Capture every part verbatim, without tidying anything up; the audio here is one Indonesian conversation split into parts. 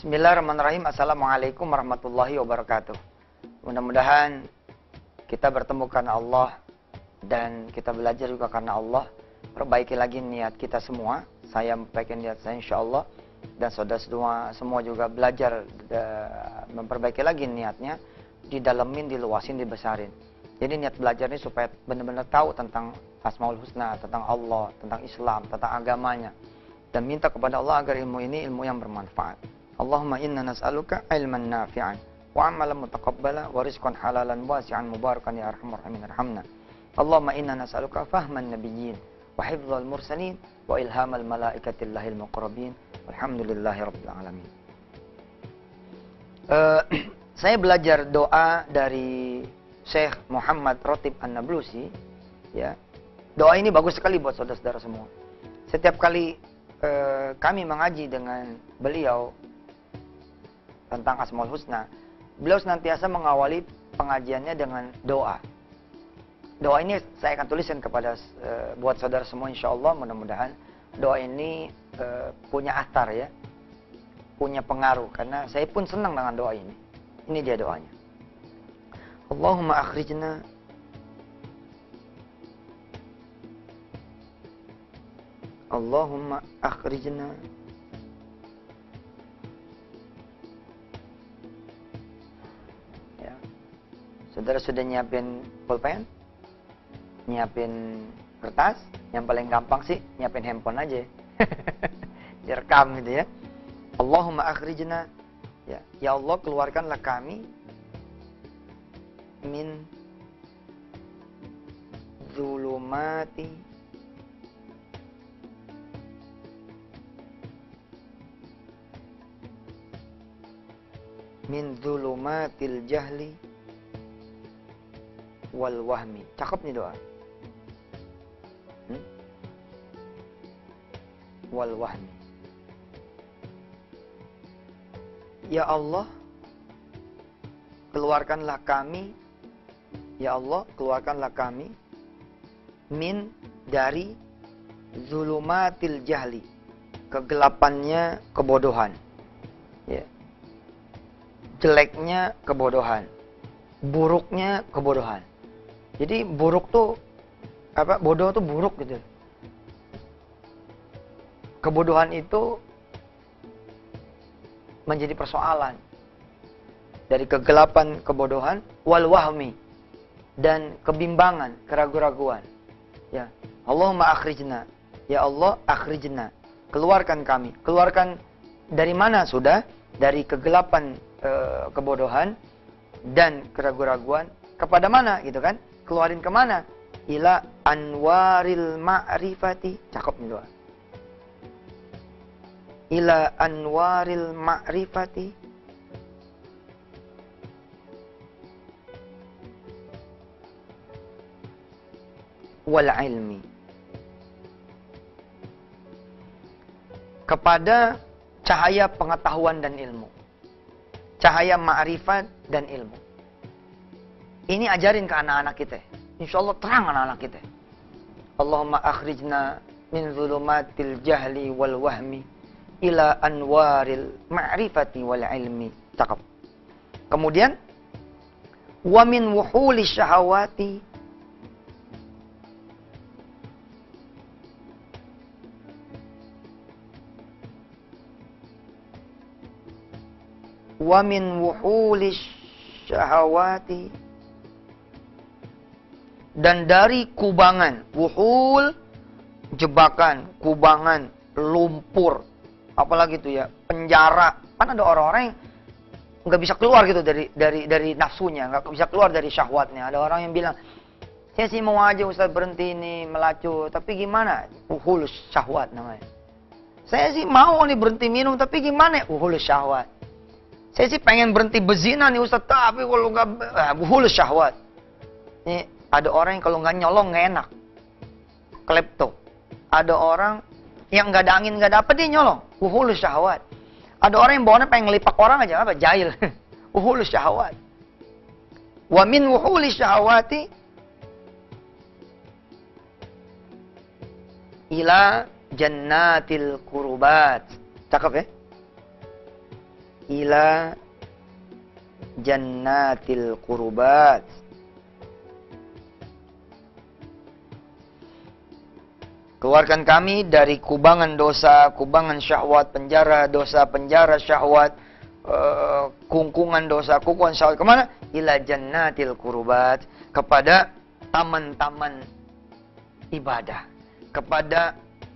Bismillahirrahmanirrahim. Assalamualaikum warahmatullahi wabarakatuh. Mudah-mudahan kita bertemu karena Allah dan kita belajar juga karena Allah. Perbaiki lagi niat kita semua. Saya memperbaiki niat saya insyaAllah. Dan saudara semua juga belajar uh, memperbaiki lagi niatnya. Didalemin, diluasin, dibesarin. Jadi niat belajar ini supaya benar-benar tahu tentang Asmaul Husna, tentang Allah, tentang Islam, tentang agamanya. Dan minta kepada Allah agar ilmu ini ilmu yang bermanfaat. Allahumma inna nas'aluka ilman nafi'an wa amalan mutaqabbala wa rizqan halalan wasi'an mubarakan ya arhamar rahimin arhamna. Allahumma inna nas'aluka fahman nabiyyin wa hifdzal mursalin wa ilhamal malaikatillahil muqarrabin walhamdulillahi rabbil alamin. Uh, saya belajar doa dari Syekh Muhammad Rotib An-Nablusi, ya. Doa ini bagus sekali buat saudara-saudara semua. Setiap kali uh, kami mengaji dengan beliau tentang Asmaul Husna, beliau senantiasa mengawali pengajiannya dengan doa. Doa ini saya akan tuliskan kepada uh, buat saudara semua insyaallah. Mudah-mudahan doa ini uh, punya athar, ya, punya pengaruh, karena saya pun senang dengan doa ini. Ini dia doanya. Allahumma akhrijna Allahumma akhrijna Saudara sudah nyiapin pulpen? Nyiapin kertas? Yang paling gampang sih nyiapin handphone aja. Direkam gitu ya. Allahumma akhrijna, ya, ya Allah keluarkanlah kami min zulumati min zulumatil jahli wal wahmi. Cakep nih doa. Hmm? Wal wahmi. Ya Allah, keluarkanlah kami. Ya Allah, keluarkanlah kami min dari zulumatil jahli, kegelapannya kebodohan. Ya. Jeleknya kebodohan. Buruknya kebodohan. Jadi buruk tuh apa? Bodoh tuh buruk gitu. Kebodohan itu menjadi persoalan. Dari kegelapan kebodohan wal wahmi, dan kebimbangan, keraguan-raguan. Ya. Allahumma akhrijna. Ya Allah, akhrijna. Keluarkan kami. Keluarkan dari mana sudah? Dari kegelapan e, kebodohan dan keraguan-raguan kepada mana gitu kan? Keluarin kemana? Ila anwaril ma'rifati. Cakep nih doa. Ila anwaril ma'rifati wal ilmi. Kepada cahaya pengetahuan dan ilmu. Cahaya ma'rifat dan ilmu. Ini ajarin ke anak-anak kita. Insya Allah terang anak-anak kita. Allahumma akhrijna min zulumatil jahli wal wahmi ila anwaril ma'rifati wal ilmi. Cakep. Kemudian wa min wuhuli syahawati wa min wuhuli syahawati, dan dari kubangan, wuhul, jebakan, kubangan, lumpur, apalagi itu ya, penjara. Kan ada orang-orang yang nggak bisa keluar gitu dari dari dari nafsunya, nggak bisa keluar dari syahwatnya. Ada orang yang bilang, saya sih mau aja Ustaz berhenti ini melacu, tapi gimana? Wuhul syahwat namanya. Saya sih mau nih berhenti minum, tapi gimana? Wuhul syahwat. Saya sih pengen berhenti berzina nih Ustaz, tapi kalau nggak, ah, wuhul syahwat. Ini ada orang yang kalau nggak nyolong nggak enak, klepto. Ada orang yang nggak ada angin nggak dapet dia nyolong, wuhul syahwat. Ada orang yang bawanya pengen ngelipak orang aja, apa? Jahil. Wuhul syahwat. Wa min wuhuli syahwati ila jannatil qurubat. Cakep ya? ila jannatil qurubat. Keluarkan kami dari kubangan dosa, kubangan syahwat, penjara dosa, penjara syahwat, uh, kungkungan dosa, kungkungan syahwat. Kemana? Ila jannatil qurubat. Kepada taman-taman ibadah. Kepada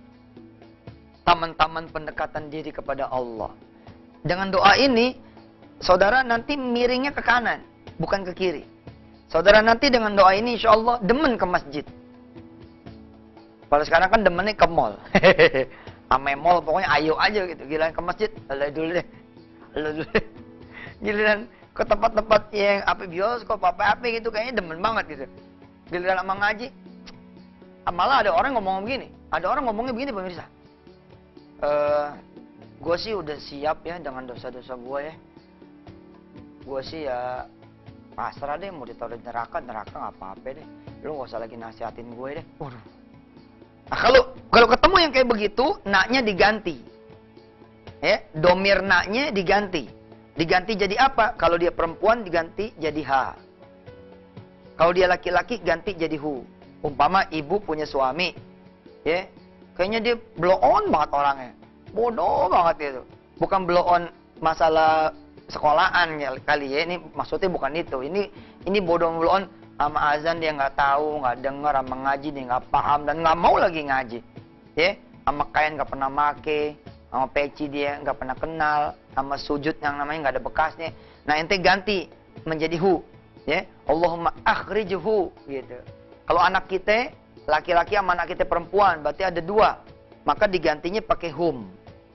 taman-taman pendekatan diri kepada Allah. Dengan doa ini, saudara nanti miringnya ke kanan, bukan ke kiri. Saudara nanti dengan doa ini insya Allah demen ke masjid. Kalau sekarang kan demennya ke mall. Ame mall pokoknya ayo aja gitu. Giliran ke masjid, Allah dulu deh. Allah dulu deh. Giliran ke tempat-tempat yang apa bioskop, apa-apa gitu kayaknya demen banget gitu. Giliran sama ngaji. Malah ada orang ngomong begini. Ada orang ngomongnya begini pemirsa. Eh, gue sih udah siap ya dengan dosa-dosa gue ya. Gue sih ya pasrah deh, mau ditaruh di neraka, neraka nggak apa-apa deh. Lu nggak usah lagi nasihatin gue deh. Waduh. Nah, kalau kalau ketemu yang kayak begitu, naknya diganti. Ya, domir naknya diganti. Diganti jadi apa? Kalau dia perempuan diganti jadi ha. Kalau dia laki-laki ganti jadi hu. Umpama ibu punya suami, ya, kayaknya dia blow on banget orangnya. Bodoh banget itu. Bukan blow on masalah sekolahan ya, kali ya. Ini maksudnya bukan itu. Ini ini bodoh blow on. Sama azan dia nggak tahu, nggak dengar, sama ngaji dia nggak paham dan nggak mau lagi ngaji, ya. Sama kain nggak pernah make, sama peci dia nggak pernah kenal, sama sujud yang namanya nggak ada bekasnya. Nah ente ganti menjadi hu, ya. Allahumma akhrijhu, gitu. Kalau anak kita laki-laki sama anak kita perempuan, berarti ada dua, maka digantinya pakai hum.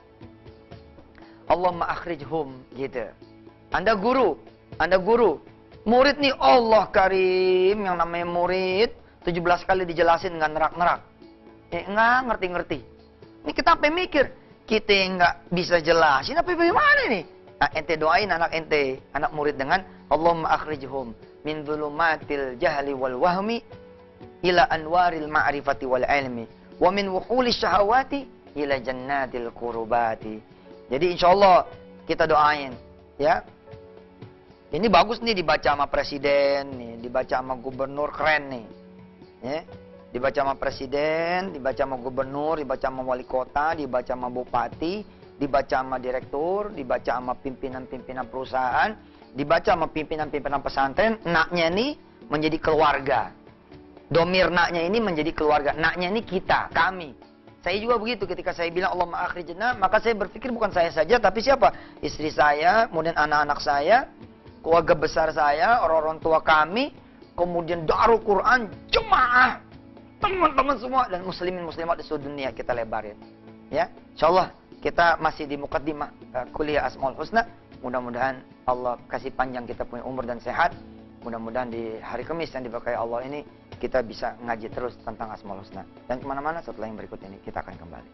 Allahumma akhrijhum, gitu. Anda guru, Anda guru. Murid nih, Allah Karim, yang namanya murid tujuh belas kali dijelasin dengan nerak-nerak. Eh, nggak ngerti-ngerti. Ini kita sampai mikir, kita nggak bisa jelasin, apa bagaimana nih? Nah, ente doain anak ente, anak murid dengan Allahumma akhrijhum min dhulumatil jahli wal wahmi ila anwaril ma'rifati wal ilmi wa min wuhulis syahawati ila jannatil qurubati. Jadi insya Allah kita doain, ya. Ini bagus nih dibaca sama presiden, nih dibaca sama gubernur, keren nih, ya. Dibaca sama presiden, dibaca sama gubernur, dibaca sama wali kota, dibaca sama bupati, dibaca sama direktur, dibaca sama pimpinan-pimpinan perusahaan, dibaca sama pimpinan-pimpinan pesantren. Naknya nih menjadi keluarga. Domir naknya ini menjadi keluarga. Naknya ini kita, kami. Saya juga begitu ketika saya bilang Allahumma akhrijna, maka saya berpikir bukan saya saja, tapi siapa? Istri saya, kemudian anak-anak saya, keluarga besar saya, orang-orang tua kami, kemudian Darul Quran, jemaah, teman-teman semua, dan muslimin muslimat di seluruh dunia kita lebarin. Ya, insyaallah kita masih di mukaddimah uh, kuliah Asmaul Husna. Mudah-mudahan Allah kasih panjang kita punya umur dan sehat. Mudah-mudahan di hari Kamis yang diberkahi Allah ini kita bisa ngaji terus tentang Asmaul Husna. Dan kemana-mana setelah yang berikut ini kita akan kembali.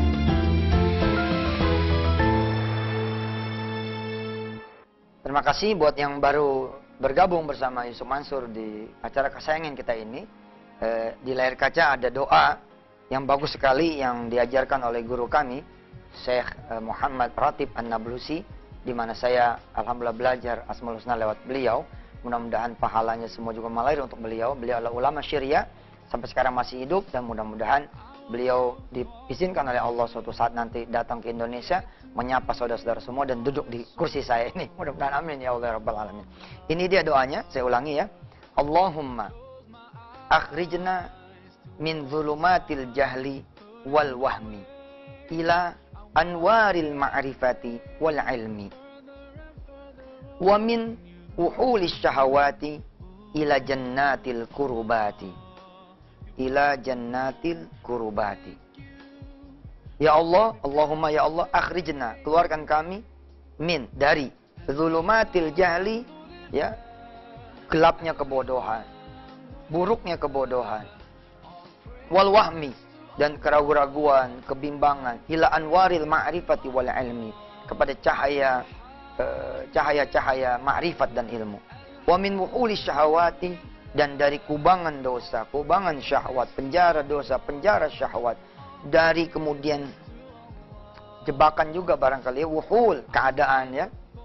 Terima kasih buat yang baru bergabung bersama Yusuf Mansur di acara kesayangan kita ini. E, di layar kaca ada doa yang bagus sekali yang diajarkan oleh guru kami, Syekh e, Muhammad Ratib An-Nablusi, di mana saya alhamdulillah belajar Asmaul Husna lewat beliau. Mudah-mudahan pahalanya semua juga mengalir untuk beliau. Beliau adalah ulama syariah, sampai sekarang masih hidup, dan mudah-mudahan beliau diizinkan oleh Allah suatu saat nanti datang ke Indonesia, menyapa saudara-saudara semua dan duduk di kursi saya ini. Mudah-mudahan amin ya Allah rabbal alamin. Ini dia doanya, saya ulangi ya. Allahumma akhrijna min dhulumatil jahli wal wahmi ila anwaril ma'rifati wal ilmi wa min wuhulis syahawati ila jannatil qurubati ila jannatil qurubati. Ya Allah, Allahumma ya Allah, akhrijna, keluarkan kami, min, dari zulumatil jahli, ya, gelapnya kebodohan, buruknya kebodohan, wal wahmi, dan keraguan-raguan, kebimbangan, ila anwaril ma'rifati wal ilmi, kepada cahaya eh, cahaya-cahaya ma'rifat dan ilmu. Wa min wuhulis syahawati, dan dari kubangan dosa, kubangan syahwat, penjara dosa, penjara syahwat, dari kemudian jebakan juga barangkali, wuhul, keadaan ya,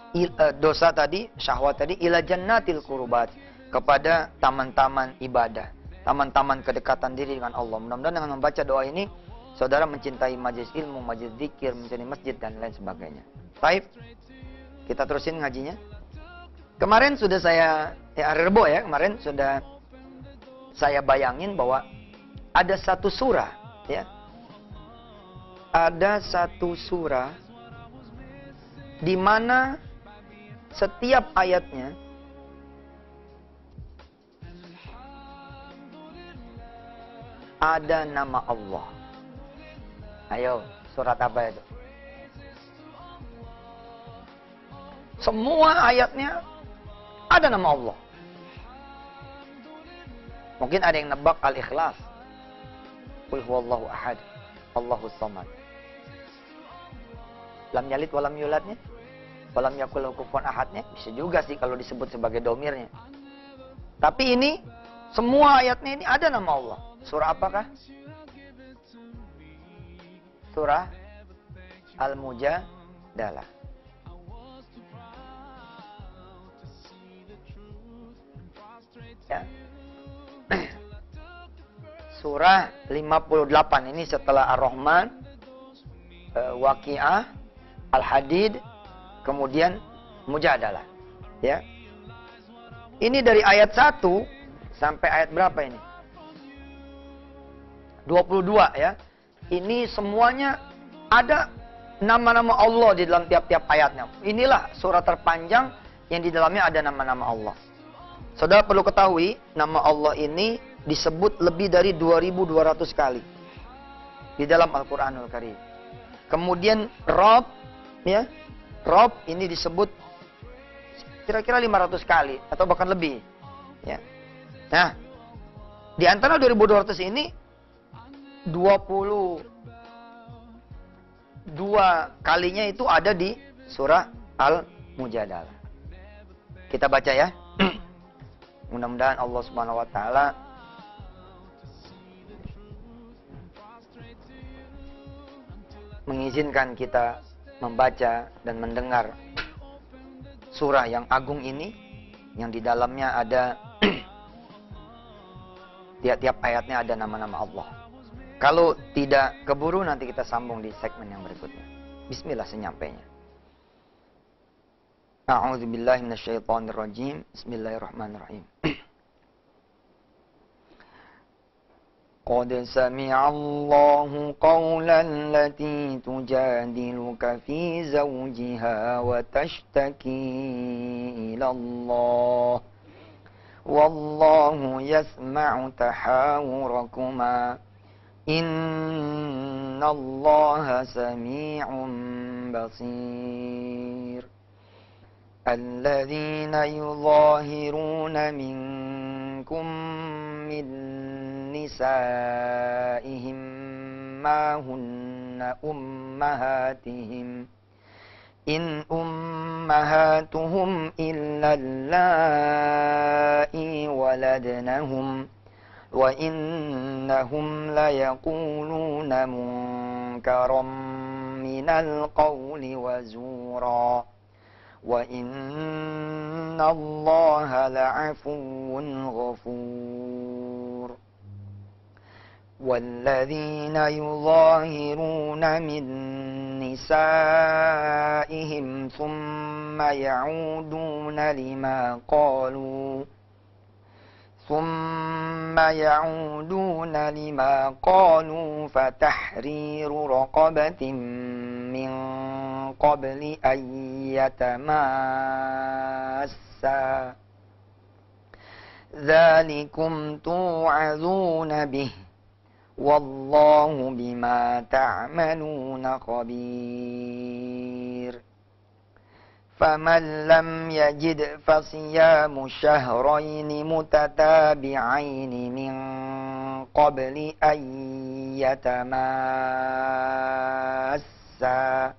il, uh, dosa tadi, syahwat tadi, ila jannatil qurbat, kepada taman-taman ibadah, taman-taman kedekatan diri dengan Allah. Mudah-mudahan dengan membaca doa ini, saudara mencintai majelis ilmu, majelis zikir, mencintai masjid dan lain sebagainya. Baik, kita terusin ngajinya. Kemarin sudah saya, ya hari Rebo ya, kemarin sudah saya bayangin bahwa ada satu surah, ya, ada satu surah di mana setiap ayatnya ada nama Allah. Ayo, surat apa itu? Semua ayatnya ada nama Allah. Mungkin ada yang nebak Al-Ikhlas. Qul huwallahu ahad, Allahus samad. Lam yalid walam yuladnya, walam yakul lahu kufuwan ahadnya, bisa juga sih kalau disebut sebagai domirnya. Tapi ini semua ayatnya ini ada nama Allah. Surah apakah? Surah Al-Mujadalah. Ya. Surah lima puluh delapan ini setelah Ar-Rahman, uh, Waqiah, Al-Hadid, kemudian Mujadalah. Ya. Ini dari ayat satu sampai ayat berapa ini? dua puluh dua ya. Ini semuanya ada nama-nama Allah di dalam tiap-tiap ayatnya. Inilah surah terpanjang yang di dalamnya ada nama-nama Allah. Saudara perlu ketahui, nama Allah ini disebut lebih dari dua ribu dua ratus kali di dalam Al-Qur'anul Karim. Kemudian Rabb, ya, Rabb ini disebut kira-kira lima ratus kali atau bahkan lebih. Ya. Nah, di antara dua ribu dua ratus ini dua puluh dua kalinya itu ada di surah Al-Mujadalah. Kita baca ya. Mudah-mudahan Allah Subhanahu wa taala mengizinkan kita membaca dan mendengar surah yang agung ini, yang di dalamnya ada tiap-tiap ayatnya ada nama-nama Allah. Kalau tidak keburu nanti kita sambung di segmen yang berikutnya. Bismillah senyampainya. A'udzubillahi minasyaitonirrajim. Bismillahirrahmanirrahim. Qad sami'a Allahu qawlan lati tujadiluka fi zawjiha wa tashtaki ila Allah. Wallahu yasma'u tahawurakuma. Innallaha sami'un basir. الذين يظاهرون منكم من نسائهم ما هن أمهاتهم إن أمهاتهم إلا اللائي ولدنهم وإنهم ليقولون منكرا من القول وزورا وَإِنَّ اللَّهَ لَعَفُوٌّ غَفُورٌ وَالَّذِينَ يُظَاهِرُونَ مِن نِّسَائِهِمْ ثُمَّ يَعُودُونَ لِمَا قَالُوا ثُمَّ يَعُودُونَ لِمَا قَالُوا فَتَحْرِيرُ رَقَبَةٍ مِّن قبل أن يتماسا ذلكم توعظون به والله بما تعملون خبير فمن لم يجد فصيام شهرين متتابعين من قبل أن يتماسا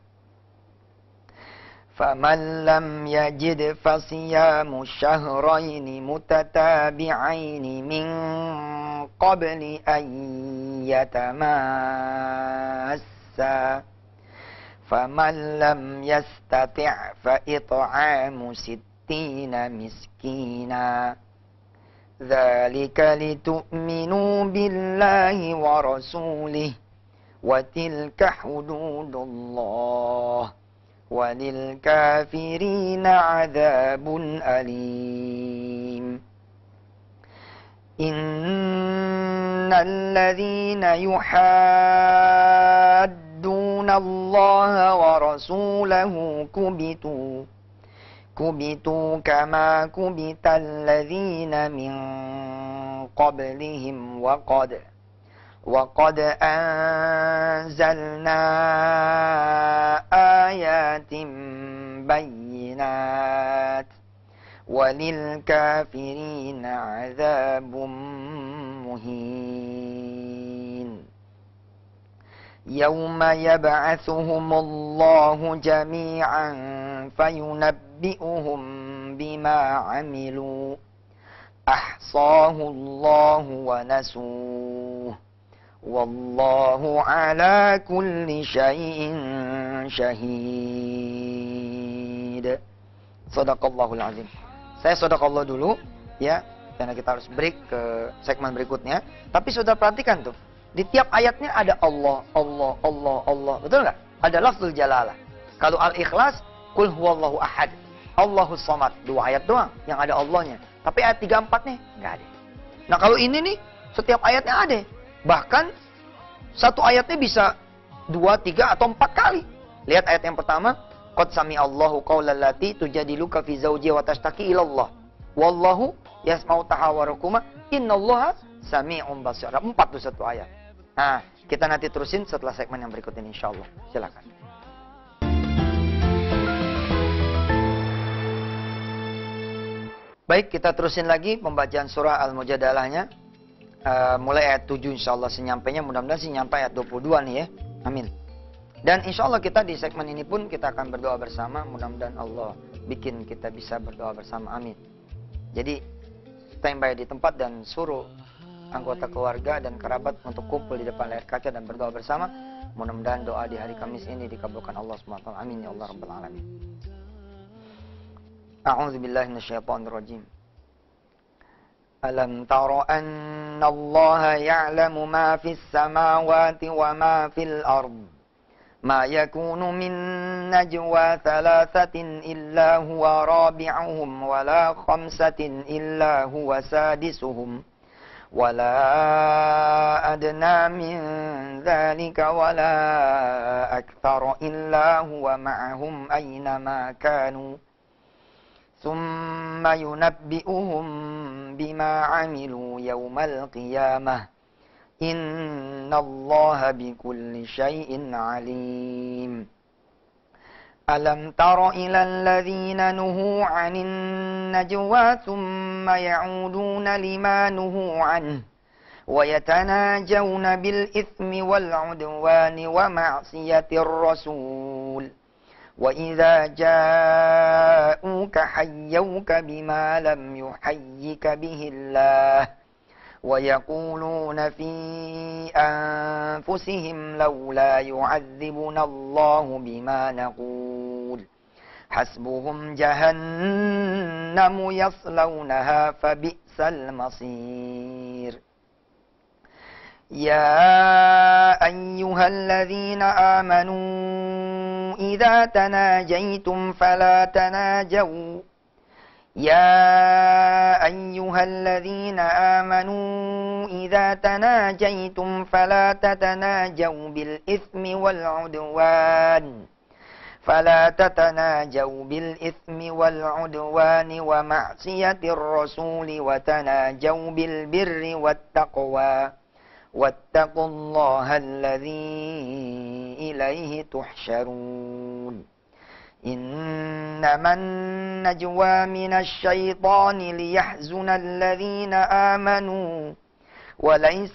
فمن لم يجد فصيام شهرين متتابعين من قبل أن يتماسا فمن لم يستطع فإطعام ستين مسكينا ذلك لتؤمنوا بالله ورسوله وتلك حدود الله وللكافرين عذاب أليم إن الذين يحادون الله ورسوله كبتوا كبتوا كما كبت الذين من قبلهم وقد وقد أنزلنا آيات بينات وللكافرين عذاب مهين يوم يبعثهم الله جميعا فينبئهم بما عملوا أحصاه الله ونسوه والله على كل شيء شهيد. Shadaqallahul azim. Saya shadaqallah dulu ya, karena kita harus break ke segmen berikutnya. Tapi saudara perhatikan tuh, di tiap ayatnya ada Allah, Allah, Allah, Allah. Betul nggak? Ada lafzul jalalah. Kalau al-ikhlas, qul huwallahu ahad, Allahus samad. Dua ayat doang yang ada Allahnya. Tapi ayat tiga empat nih nggak ada. Nah kalau ini nih, setiap ayatnya ada. Bahkan satu ayatnya bisa dua, tiga, atau empat kali. Lihat ayat yang pertama. Qad sami'allahu qaulal lati tujadiluka fi zawjiha wa tashtaki ila Allah. Wallahu yasma'u tahawurakuma innallaha sami'un basir. Empat tuh satu ayat. Nah, kita nanti terusin setelah segmen yang berikut ini insyaallah. Silakan. Baik, kita terusin lagi pembacaan surah Al-Mujadalahnya. Uh, mulai ayat tujuh insyaallah senyampainya, mudah-mudahan sih nyampe ayat dua puluh dua nih ya. Amin. Dan insya Allah kita di segmen ini pun kita akan berdoa bersama. Mudah-mudahan Allah bikin kita bisa berdoa bersama. Amin. Jadi standby di tempat dan suruh anggota keluarga dan kerabat untuk kumpul di depan layar kaca dan berdoa bersama. Mudah-mudahan doa di hari Kamis ini dikabulkan Allah subhanahu wa taala. Amin ya Allah rabbal alamin. A'udzubillahi minasyaitonirrajim. Alam tara anna Allah ya'lamu ma fis samawati wa ma fil ardh. ما يكون من نجوى ثلاثة إلا هو رابعهم ولا خمسة إلا هو سادسهم ولا أدنى من ذلك ولا أكثر إلا هو معهم أينما كانوا ثم ينبئهم بما عملوا يوم القيامة إن الله بكل شيء عليم ألم تر إلى الذين نهوا عن النجوى ثم يعودون لما نهوا عنه ويتناجون بالإثم والعدوان ومعصية الرسول وإذا جاءوك حيوك بما لم يحيك به الله ويقولون في أنفسهم لولا يعذبنا الله بما نقول حسبهم جهنم يصلونها فبئس المصير يا أيها الذين آمنوا إذا تناجيتم فلا تناجوا يا أيها الذين آمنوا إذا تناجيتم فلا تتناجوا بالإثم والعدوان فلا تتناجوا بالإثم والعدوان ومعصية الرسول وتناجوا بالبر والتقوى واتقوا الله الذي إليه تحشرون إنما النجوى من الشيطان ليحزن الذين آمنوا وليس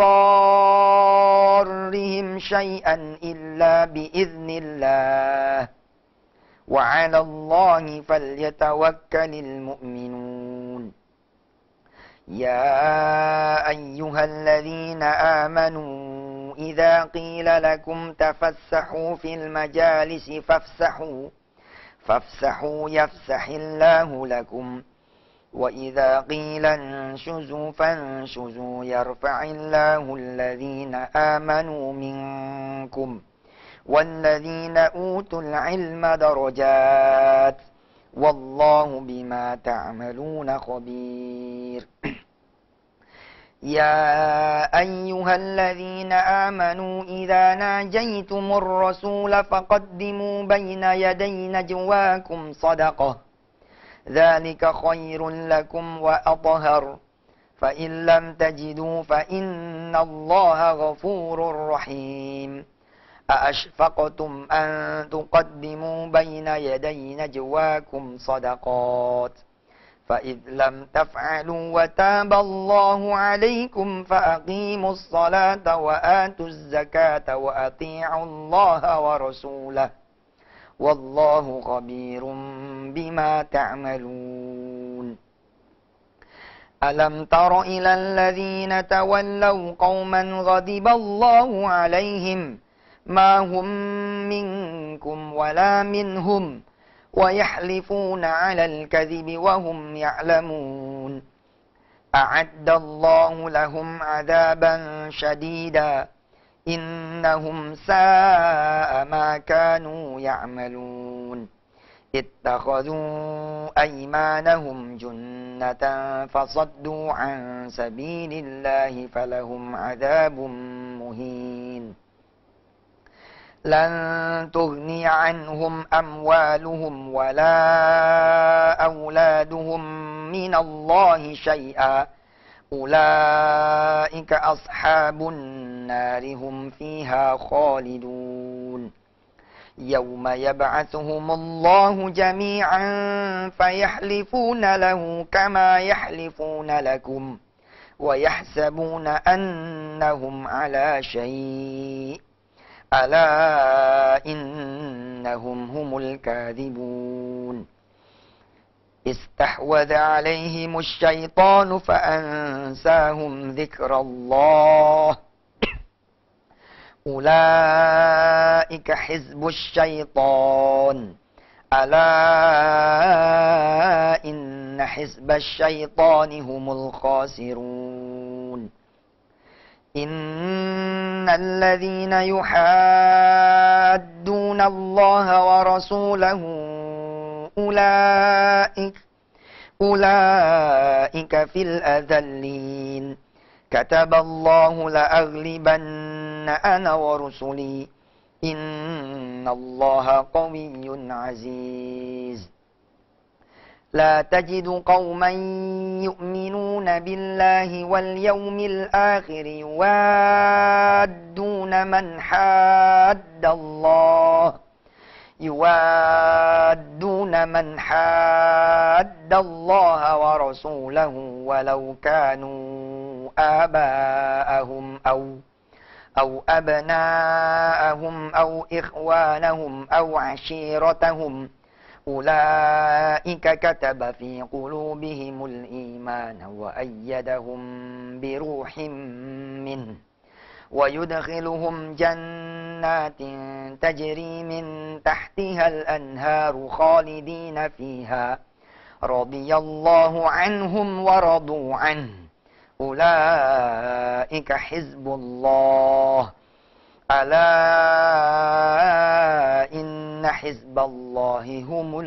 بضارهم شيئا إلا بإذن الله وعلى الله فليتوكل المؤمنون يا أيها الذين آمنوا إذا قيل لكم تفسحوا في المجالس فافسحوا فافسحوا يفسح الله لكم وإذا قيل انشزوا فانشزوا يرفع الله الذين آمنوا منكم والذين أوتوا العلم درجات والله بما تعملون خبير. يا أيها الذين آمنوا إذا ناجيتم الرسول فقدموا بين يدي نجواكم صدقة ذلك خير لكم وأطهر فإن لم تجدوا فإن الله غفور رحيم. أأشفقتم أن تقدموا بين يدي نجواكم صدقات فإذ لم تفعلوا وتاب الله عليكم فأقيموا الصلاة وآتوا الزكاة وأطيعوا الله ورسوله والله خبير بما تعملون. ألم تر إلى الذين تولوا قوما غضب الله عليهم ما هم منكم ولا منهم ويحلفون على الكذب وهم يعلمون أعد الله لهم عذابا شديدا إنهم ساء ما كانوا يعملون اتخذوا أيمانهم جنة فصدوا عن سبيل الله فلهم عذاب مهين. لن تغني عنهم أموالهم ولا أولادهم من الله شيئا أولئك أصحاب النار هم فيها خالدون. يوم يبعثهم الله جميعا فيحلفون له كما يحلفون لكم ويحسبون أنهم على شيء ألا إنهم هم الكاذبون. استحوذ عليهم الشيطان فأنساهم ذكر الله أولئك حزب الشيطان ألا إن حزب الشيطان هم الخاسرون. إن الذين يحادون الله ورسوله أولئك أولئك في الأذلين كتب الله لأغلبن أنا ورسلي إن الله قوي عزيز. لا تجد قوما يؤمنون بالله واليوم الآخر يوادون من حاد الله يوادون من حاد الله ورسوله ولو كانوا آباءهم أو أو أبناءهم أو إخوانهم أو عشيرتهم أولئك كتب في قلوبهم الإيمان وأيدهم بروح منه ويدخلهم جنات تجري من تحتها الأنهار خالدين فيها رضي الله عنهم ورضوا عنه أولئك حزب الله ألا إن حزب الله هم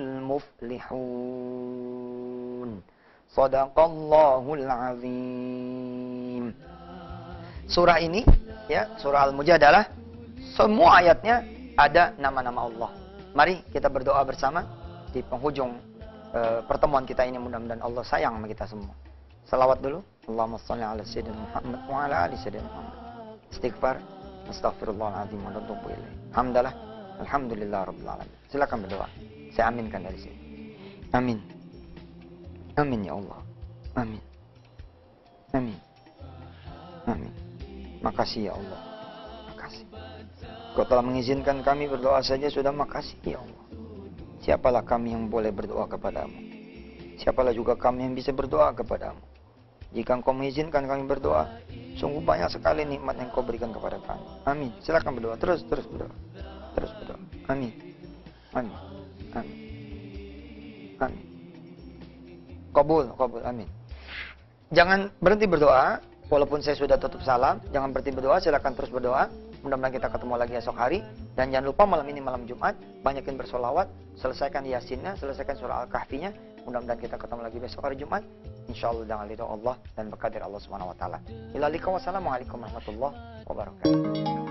المفلحون. Sadaqallahul azim. Surah ini ya, surah Al-Mujadalah, semua ayatnya ada nama-nama Allah. Mari kita berdoa bersama di penghujung uh, pertemuan kita ini, mudah-mudahan Allah sayang sama kita semua. Salawat dulu. Allahumma shalli ala sayyidina Muhammad wa ala ali sayyidina Muhammad. Istighfar. Astaghfirullahaladzim wa atubu ilaih. Alhamdulillah. Alhamdulillah rabbil alamin. Silakan berdoa. Saya aminkan dari sini. Amin. Amin ya Allah. Amin. Amin. Amin. Makasih ya Allah. Makasih. Kau telah mengizinkan kami berdoa saja sudah, makasih ya Allah. Siapalah kami yang boleh berdoa kepadamu? Siapalah juga kami yang bisa berdoa kepadamu? Jika Engkau mengizinkan kami berdoa, Sungguh banyak sekali nikmat yang Kau berikan kepada kami. Amin. Silakan berdoa. Terus, terus berdoa. Terus berdoa. Amin. Amin. Amin. Amin. Qabul, qabul. Amin. Jangan berhenti berdoa. Walaupun saya sudah tutup salam, jangan berhenti berdoa. Silakan terus berdoa. Mudah-mudahan kita ketemu lagi esok hari. Dan jangan lupa malam ini malam Jumat, banyakin bersolawat. Selesaikan Yasinnya, selesaikan surah Al-Kahfinya. Mudah-mudahan kita ketemu lagi besok hari Jumat. InsyaAllah dengan ridho Allah dan berkadir Allah Subhanahu Wa Taala. Ila liqa wassalamualaikum warahmatullahi wabarakatuh.